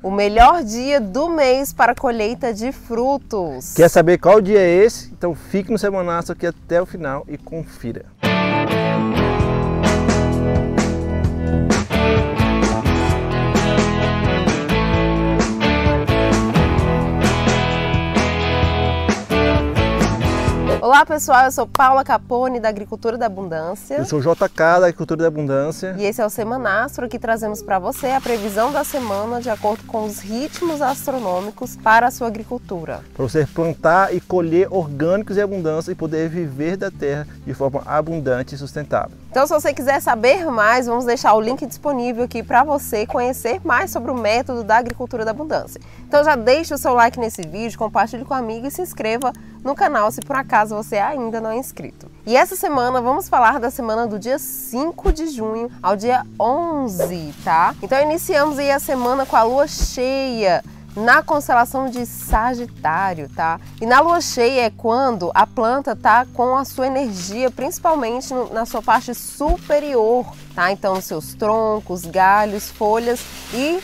O melhor dia do mês para a colheita de frutos. Quer saber qual dia é esse? Então fique no Semanaço aqui até o final e confira. Olá pessoal, eu sou Paula Capone da Agricultura da Abundância. Eu sou o JK da Agricultura da Abundância. E esse é o Semanastro, que trazemos para você a previsão da semana de acordo com os ritmos astronômicos para a sua agricultura. Para você plantar e colher orgânicos e abundância e poder viver da terra de forma abundante e sustentável. Então, se você quiser saber mais, vamos deixar o link disponível aqui para você conhecer mais sobre o método da Agricultura da Abundância. Então já deixe o seu like nesse vídeo, compartilhe com um amigo e se inscreva no canal se por acaso você ainda não é inscrito. E essa semana vamos falar da semana do dia 5 de junho ao dia 11, tá? Então iniciamos aí a semana com a lua cheia na constelação de Sagitário, tá? E na lua cheia é quando a planta tá com a sua energia, principalmente na sua parte superior, tá? Então nos seus troncos, galhos, folhas e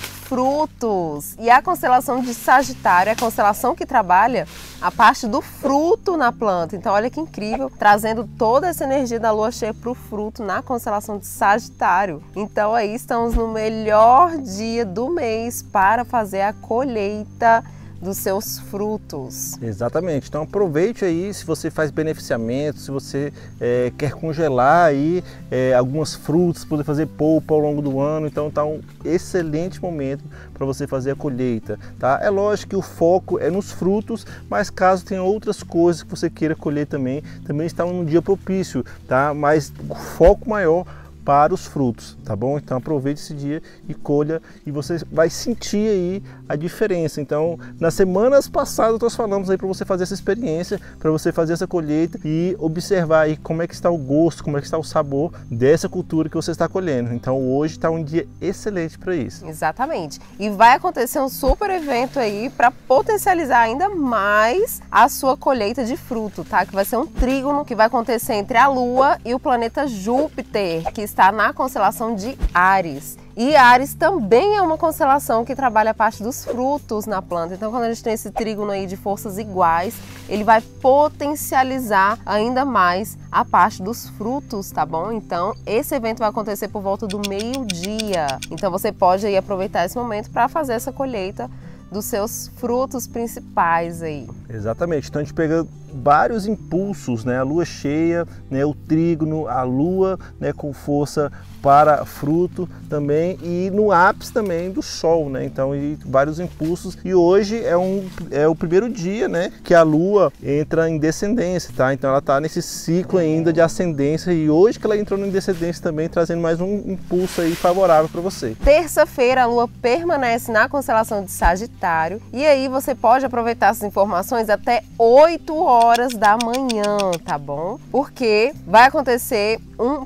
frutos. E a constelação de Sagitário é a constelação que trabalha a parte do fruto na planta. Então olha que incrível, trazendo toda essa energia da lua cheia para o fruto na constelação de Sagitário. Então aí estamos no melhor dia do mês para fazer a colheita dos seus frutos. Exatamente, então aproveite aí se você faz beneficiamento, se você quer congelar aí algumas frutas, poder fazer polpa ao longo do ano, então tá um excelente momento para você fazer a colheita, tá? É lógico que o foco é nos frutos, mas caso tenha outras coisas que você queira colher também está num dia propício, tá? Mas o foco maior para os frutos, tá bom? Então aproveite esse dia e colha e você vai sentir aí a diferença. Então, nas semanas passadas nós falamos aí para você fazer essa experiência, para você fazer essa colheita e observar aí como é que está o gosto, como é que está o sabor dessa cultura que você está colhendo. Então, hoje está um dia excelente para isso. Exatamente. E vai acontecer um super evento aí para potencializar ainda mais a sua colheita de fruto, tá? Que vai ser um trígono que vai acontecer entre a Lua e o planeta Júpiter, que está na constelação de Áries. E Áries também é uma constelação que trabalha a parte dos frutos na planta. Então, quando a gente tem esse trígono aí de forças iguais, ele vai potencializar ainda mais a parte dos frutos, tá bom? Então, esse evento vai acontecer por volta do meio-dia. Então, você pode aí aproveitar esse momento para fazer essa colheita dos seus frutos principais aí. Exatamente, então a gente pega vários impulsos, né? A lua cheia, né? O trígono, a lua, né? Com força para fruto também e no ápice também do sol, né? Então, vários impulsos. E hoje é o primeiro dia, né? Que a lua entra em descendência, tá? Então ela tá nesse ciclo ainda de ascendência e hoje que ela entrou em descendência também, trazendo mais um impulso aí favorável para você. Terça-feira a lua permanece na constelação de Sagitário e aí você pode aproveitar essas informações até 8 horas da manhã, tá bom? Porque vai acontecer um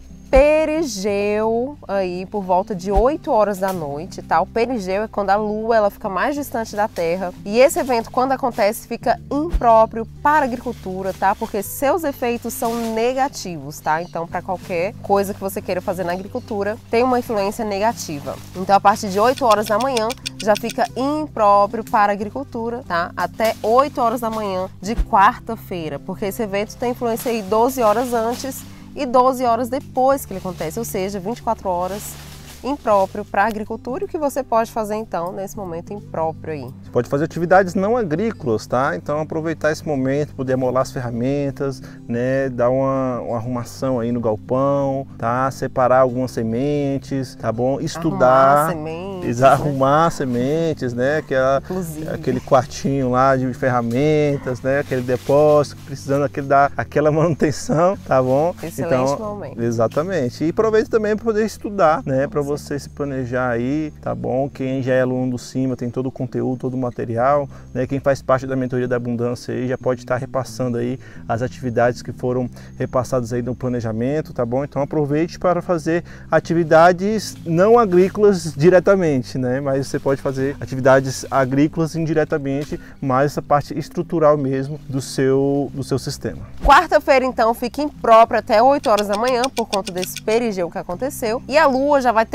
perigeu aí por volta de 8 horas da noite, tá? O perigeu é quando a lua ela fica mais distante da Terra e esse evento, quando acontece, fica impróprio para a agricultura, tá? Porque seus efeitos são negativos, tá? Então, para qualquer coisa que você queira fazer na agricultura, tem uma influência negativa. Então, a partir de 8 horas da manhã, já fica impróprio para a agricultura, tá? Até 8 horas da manhã de quarta-feira, porque esse evento tem influência aí 12 horas antes e 12 horas depois que ele acontece, ou seja, 24 horas impróprio para a agricultura. E o que você pode fazer então nesse momento impróprio aí? Você pode fazer atividades não agrícolas, tá? Então aproveitar esse momento, poder amolar as ferramentas, né? Dar uma arrumação aí no galpão, tá? Separar algumas sementes, tá bom? Estudar, arrumar sementes, né? Aquele quartinho lá de ferramentas, né? Aquele depósito, precisando dar aquela manutenção, tá bom? Excelente momento. Exatamente. E aproveita também para poder estudar, né? Para você se planejar aí, tá bom? Quem já é aluno do Cima tem todo o conteúdo, todo o material, né? Quem faz parte da mentoria da abundância aí já pode estar repassando aí as atividades que foram repassadas aí no planejamento, tá bom? Então aproveite para fazer atividades não agrícolas diretamente, né? Mas você pode fazer atividades agrícolas indiretamente, mas essa parte estrutural mesmo do seu sistema. Quarta-feira então fica impróprio até 8 horas da manhã por conta desse perigeu que aconteceu e a Lua já vai ter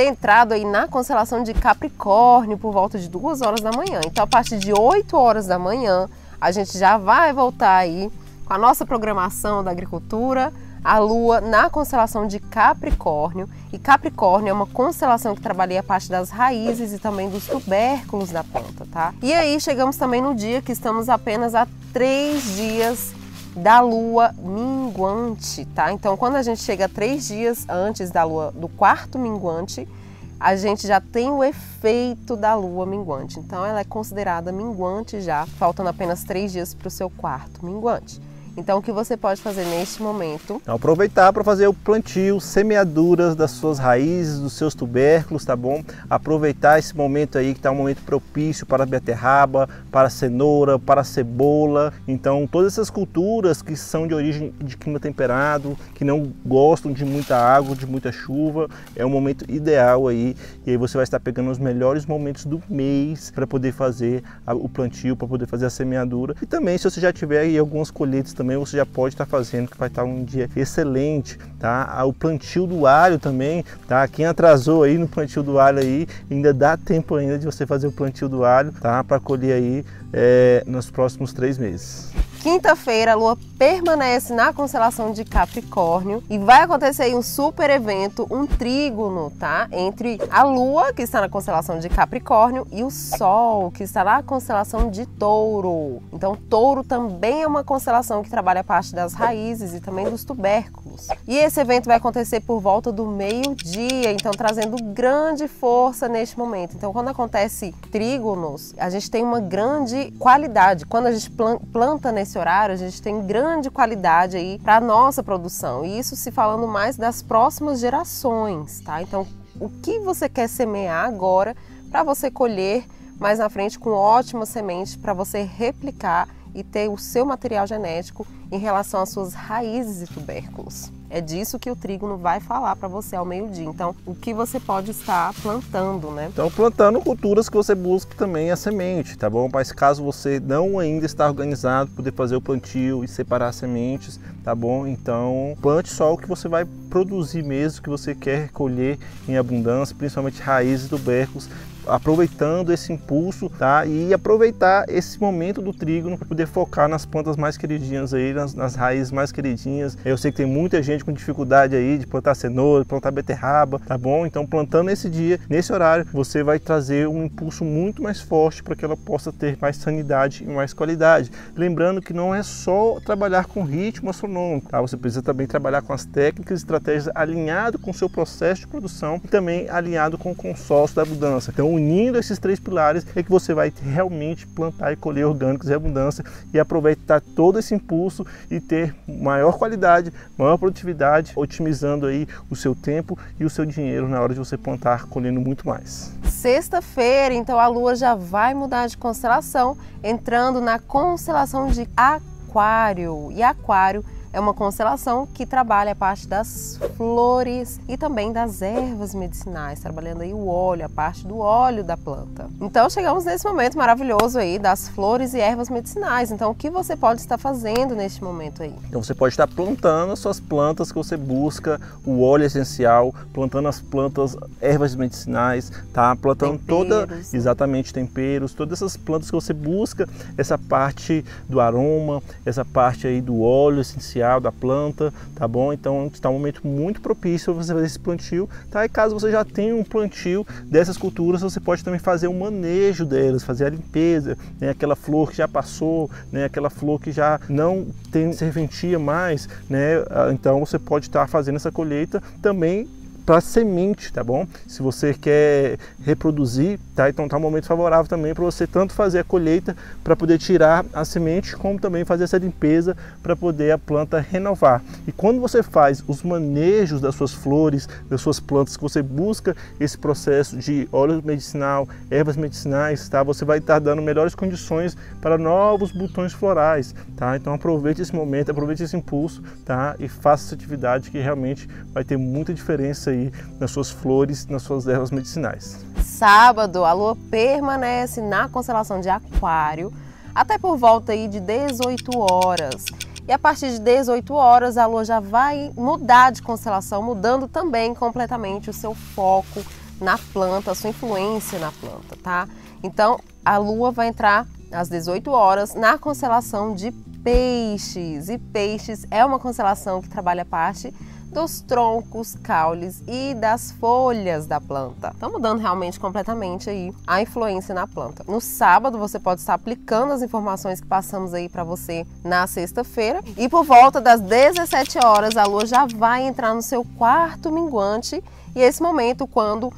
ter entrado aí na constelação de Capricórnio por volta de 2 horas da manhã. Então, a partir de 8 horas da manhã, a gente já vai voltar aí com a nossa programação da agricultura, a Lua na constelação de Capricórnio. E Capricórnio é uma constelação que trabalha a parte das raízes e também dos tubérculos da planta, tá? E aí chegamos também no dia que estamos apenas a 3 dias da lua minguante, tá? Então, quando a gente chega 3 dias antes da lua do quarto minguante, a gente já tem o efeito da lua minguante. Então, ela é considerada minguante já, faltando apenas 3 dias para o seu quarto minguante. Então, o que você pode fazer neste momento? Aproveitar para fazer o plantio, semeaduras das suas raízes, dos seus tubérculos, tá bom? Aproveitar esse momento aí que está um momento propício para a beterraba, para a cenoura, para a cebola. Então, todas essas culturas que são de origem de clima temperado, que não gostam de muita água, de muita chuva, é um momento ideal aí. E aí você vai estar pegando os melhores momentos do mês para poder fazer o plantio, para poder fazer a semeadura. E também, se você já tiver aí algumas colheitas também, você já pode estar fazendo, que vai estar um dia excelente, tá? O plantio do alho também, tá? Quem atrasou aí no plantio do alho aí, ainda dá tempo ainda de você fazer o plantio do alho, tá? Para colher aí nos próximos 3 meses. Quinta-feira, a Lua permanece na constelação de Capricórnio e vai acontecer aí um super evento, um trígono, tá? Entre a Lua, que está na constelação de Capricórnio, e o Sol, que está na constelação de Touro. Então, Touro também é uma constelação que trabalha a parte das raízes e também dos tubérculos. E esse evento vai acontecer por volta do meio-dia, então trazendo grande força neste momento. Então, quando acontece trígonos, a gente tem uma grande qualidade. Quando a gente planta nesse horário, a gente tem grande qualidade aí para a nossa produção. E isso se falando mais das próximas gerações, tá? Então, o que você quer semear agora para você colher mais na frente com ótimas sementes para você replicar e ter o seu material genético em relação às suas raízes e tubérculos. É disso que o trígono vai falar para você ao meio-dia. Então, o que você pode estar plantando, né? Então, plantando culturas que você busca também a semente, tá bom? Mas caso você não ainda está organizado, poder fazer o plantio e separar as sementes, tá bom? Então, plante só o que você vai produzir mesmo, que você quer colher em abundância, principalmente raízes e tubérculos, aproveitando esse impulso, tá? E aproveitar esse momento do trígono para poder focar nas plantas mais queridinhas aí, nas raízes mais queridinhas. Eu sei que tem muita gente com dificuldade aí de plantar cenoura, de plantar beterraba, tá bom? Então, plantando nesse dia, nesse horário, você vai trazer um impulso muito mais forte para que ela possa ter mais sanidade e mais qualidade. Lembrando que não é só trabalhar com ritmo astronômico, tá? Você precisa também trabalhar com as técnicas e estratégias alinhado com o seu processo de produção e também alinhado com o consórcio da abundância. Então, unindo esses 3 pilares é que você vai realmente plantar e colher orgânicos em abundância e aproveitar todo esse impulso e ter maior qualidade, maior produtividade, otimizando aí o seu tempo e o seu dinheiro na hora de você plantar, colhendo muito mais. Sexta-feira, então a Lua já vai mudar de constelação, entrando na constelação de Aquário. E Aquário é uma constelação que trabalha a parte das flores e também das ervas medicinais, trabalhando aí o óleo, a parte do óleo da planta. Então chegamos nesse momento maravilhoso aí das flores e ervas medicinais. Então o que você pode estar fazendo neste momento aí? Então você pode estar plantando as suas plantas que você busca o óleo essencial, plantando as plantas, ervas medicinais, tá? Plantando exatamente temperos, todas essas plantas que você busca essa parte do aroma, essa parte aí do óleo essencial da planta, tá bom? Então está um momento muito propício para você fazer esse plantio, tá? E caso você já tenha um plantio dessas culturas, você pode também fazer o manejo delas, fazer a limpeza, né? Aquela flor que já passou, né? Aquela flor que já não tem serventia mais, né? Então você pode estar fazendo essa colheita também para semente, tá bom? Se você quer reproduzir, tá? Então tá um momento favorável também para você tanto fazer a colheita para poder tirar a semente, como também fazer essa limpeza para poder a planta renovar. E quando você faz os manejos das suas flores, das suas plantas, que você busca esse processo de óleo medicinal, ervas medicinais, tá? Você vai estar dando melhores condições para novos botões florais, tá? Então aproveite esse momento, aproveite esse impulso, tá? E faça essa atividade que realmente vai ter muita diferença aí nas suas flores, nas suas ervas medicinais. Sábado, a Lua permanece na constelação de Aquário até por volta aí de 18 horas. E a partir de 18 horas a Lua já vai mudar de constelação, mudando também completamente o seu foco na planta, a sua influência na planta, tá? Então, a Lua vai entrar às 18 horas na constelação de Peixes. E Peixes é uma constelação que trabalha a parte dos troncos, caules e das folhas da planta. Então, mudando realmente completamente aí a influência na planta. No sábado, você pode estar aplicando as informações que passamos aí para você na sexta-feira. E por volta das 17 horas, a Lua já vai entrar no seu quarto minguante. E esse momento, quando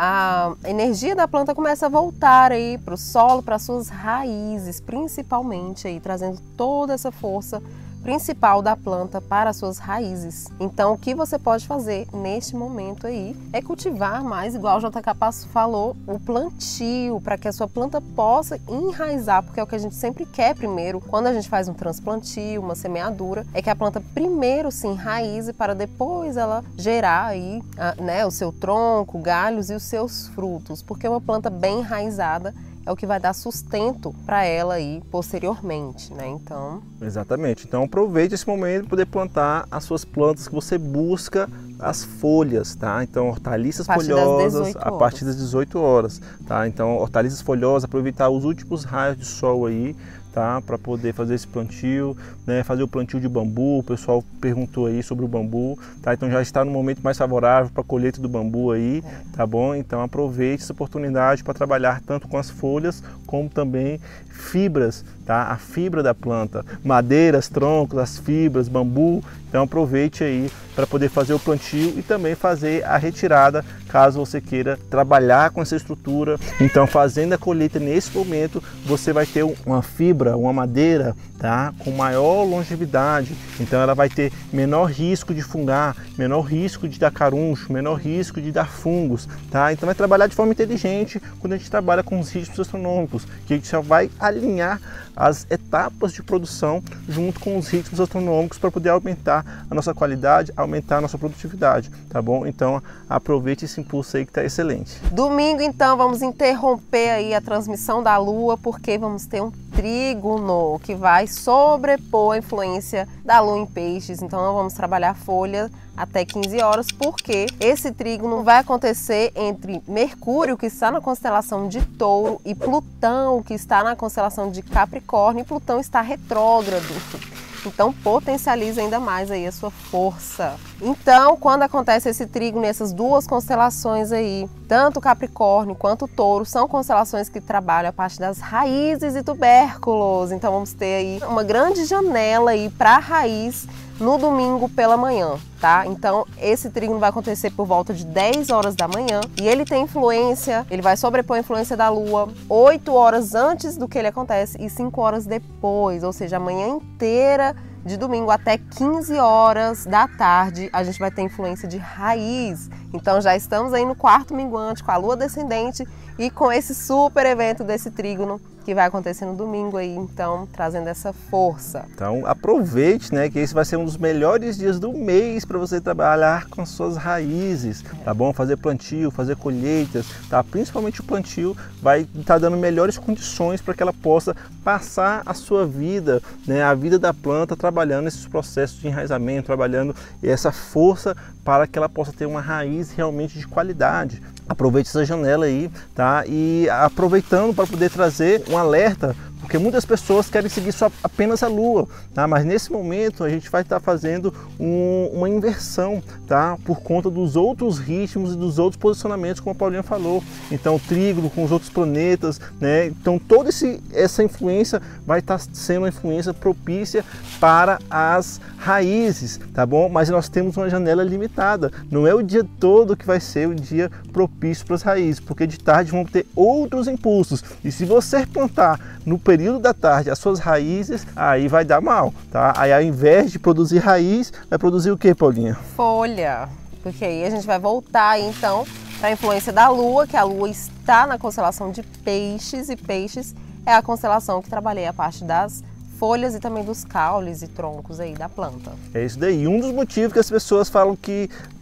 a energia da planta começa a voltar aí para o solo, para suas raízes, principalmente aí, trazendo toda essa força principal da planta para as suas raízes. Então, o que você pode fazer neste momento aí é cultivar mais, igual o JK Passo falou, o plantio, para que a sua planta possa enraizar, porque é o que a gente sempre quer primeiro, quando a gente faz um transplantio, uma semeadura, é que a planta primeiro se enraize para depois ela gerar aí, né, o seu tronco, galhos e os seus frutos, porque uma planta bem enraizada é o que vai dar sustento para ela aí posteriormente, né? Então... Exatamente. Então aproveite esse momento para poder plantar as suas plantas que você busca as folhas, tá? Então hortaliças folhosas a partir das 18 horas, tá? Então hortaliças folhosas, aproveitar os últimos raios de sol aí, tá? Para poder fazer esse plantio, né? Fazer o plantio de bambu, o pessoal perguntou aí sobre o bambu, tá? Então já está no momento mais favorável para a colheita do bambu aí, tá bom? Então aproveite essa oportunidade para trabalhar tanto com as folhas como também fibras, tá? A fibra da planta, madeiras, troncos, as fibras, bambu. Então aproveite aí para poder fazer o plantio e também fazer a retirada, caso você queira trabalhar com essa estrutura. Então, fazendo a colheita nesse momento, você vai ter uma fibra, uma madeira, tá, com maior longevidade. Então ela vai ter menor risco de fungar, menor risco de dar caruncho, menor risco de dar fungos, tá? Então vai trabalhar de forma inteligente quando a gente trabalha com os ritmos astronômicos, que a gente já vai alinhar as etapas de produção junto com os ritmos astronômicos para poder aumentar a nossa qualidade, aumentar a nossa produtividade, tá bom? Então aproveite esse impulso aí que está excelente. Domingo, então, vamos interromper aí a transmissão da Lua, porque vamos ter um trígono que vai sobrepor a influência da Lua em Peixes. Então não vamos trabalhar folha até 15 horas, porque esse trígono vai acontecer entre Mercúrio, que está na constelação de Touro, e Plutão, que está na constelação de Capricórnio, e Plutão está retrógrado. Então potencializa ainda mais aí a sua força. Então, quando acontece esse trígono nessas duas constelações aí, tanto Capricórnio quanto Touro, são constelações que trabalham a parte das raízes e tubérculos. Então vamos ter aí uma grande janela aí para a raiz no domingo pela manhã, tá? Então esse trígono vai acontecer por volta de 10 horas da manhã e ele tem influência, ele vai sobrepor a influência da Lua 8 horas antes do que ele acontece e 5 horas depois, ou seja, a manhã inteira de domingo até 15 horas da tarde a gente vai ter influência de raiz. Então já estamos aí no quarto minguante com a Lua descendente e com esse super evento desse trígono que vai acontecer no domingo aí, então trazendo essa força. Então aproveite, né, que esse vai ser um dos melhores dias do mês para você trabalhar com as suas raízes, tá bom? Fazer plantio, fazer colheitas, tá? Principalmente o plantio vai estar dando melhores condições para que ela possa passar a sua vida, né, a vida da planta trabalhando esses processos de enraizamento, trabalhando essa força para que ela possa ter uma raiz realmente de qualidade. Aproveite essa janela aí, tá? E aproveitando para poder trazer um alerta, porque muitas pessoas querem seguir só apenas a Lua, tá? Mas nesse momento a gente vai estar fazendo uma inversão, tá? Por conta dos outros ritmos e dos outros posicionamentos, como a Paulinha falou. Então o trígono com os outros planetas, né? Então toda essa influência vai estar sendo uma influência propícia para as raízes, tá bom? Mas nós temos uma janela limitada, não é o dia todo que vai ser o dia propício para as raízes, porque de tarde vão ter outros impulsos, e se você plantar no período da tarde as suas raízes, aí vai dar mal, tá? Aí ao invés de produzir raiz, vai produzir o que, Paulinha? Folha, porque aí a gente vai voltar aí, então para a influência da Lua, que a Lua está na constelação de Peixes, e Peixes é a constelação que trabalhei a parte das folhas e também dos caules e troncos aí da planta. É isso daí. Um dos motivos que as pessoas falam que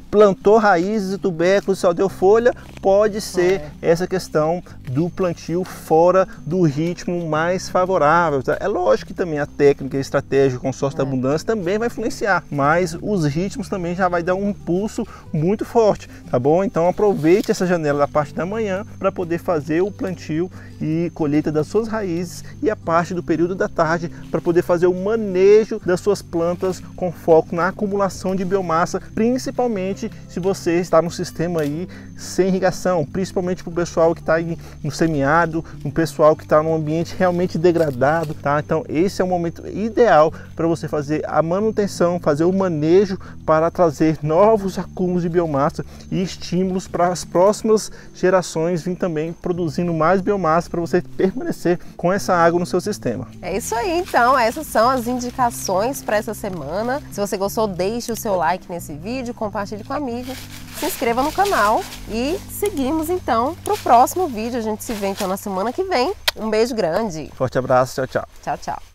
plantou raízes e tubérculos, só deu folha, pode ser essa questão do plantio fora do ritmo mais favorável. Tá? É lógico que também a técnica e a estratégia, o consórcio da abundância também vai influenciar, mas os ritmos também já vai dar um impulso muito forte, tá bom? Então aproveite essa janela da parte da manhã para poder fazer o plantio e colheita das suas raízes e a parte do período da tarde para poder fazer o manejo das suas plantas com foco na acumulação de biomassa, principalmente se você está no sistema aí sem irrigação, principalmente para o pessoal que está aí no semiárido, no pessoal que está num ambiente realmente degradado, tá? Então esse é o momento ideal para você fazer a manutenção, fazer o manejo para trazer novos acúmulos de biomassa e estímulos para as próximas gerações vir também produzindo mais biomassa para você permanecer com essa água no seu sistema. É isso aí, então, essas são as indicações para essa semana. Se você gostou, deixe o seu like nesse vídeo, compartilhe com amigos, se inscreva no canal e seguimos então para o próximo vídeo. A gente se vê então na semana que vem. Um beijo grande. Forte abraço, tchau, tchau. Tchau, tchau.